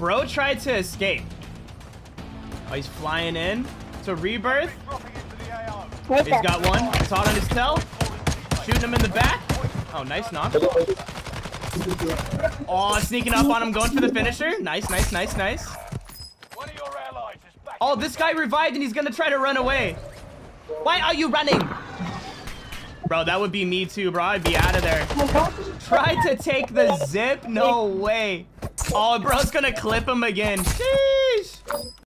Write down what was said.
Bro tried to escape. Oh, he's flying in. So rebirth. He's got one. It's hot on his tail. Shooting him in the back. Oh, nice knock. Oh, sneaking up on him, going for the finisher. Nice, nice, nice, nice. Oh, this guy revived and he's gonna try to run away. Why are you running? Bro, that would be me too, bro. I'd be out of there. Tried to take the zip? No way. Oh, bro's gonna clip him again. Sheesh.